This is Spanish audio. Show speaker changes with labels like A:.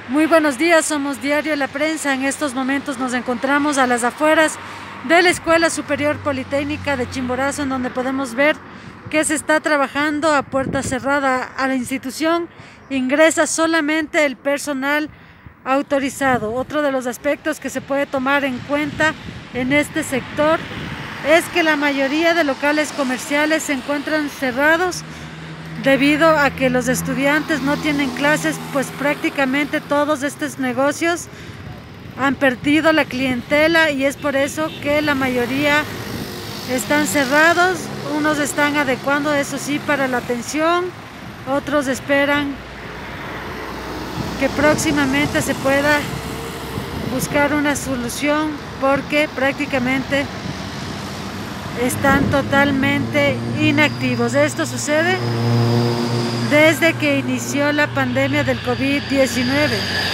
A: Muy buenos días, somos Diario La Prensa. En estos momentos nos encontramos a las afueras de la Escuela Superior Politécnica de Chimborazo, en donde podemos ver que se está trabajando a puerta cerrada. A la institución ingresa solamente el personal autorizado. Otro de los aspectos que se puede tomar en cuenta en este sector es que la mayoría de locales comerciales se encuentran cerrados debido a que los estudiantes no tienen clases, pues prácticamente todos estos negocios han perdido la clientela y es por eso que la mayoría están cerrados. Unos están adecuando, eso sí, para la atención, otros esperan que próximamente se pueda buscar una solución porque prácticamente están totalmente inactivos. Esto sucede desde que inició la pandemia del COVID-19.